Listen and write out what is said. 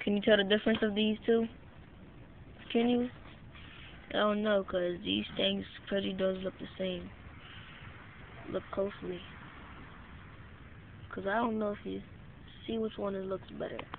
Can you tell the difference of these two? Can you? I don't know, cause these things pretty does look the same. Look closely, cause I don't know if you see which one it looks better.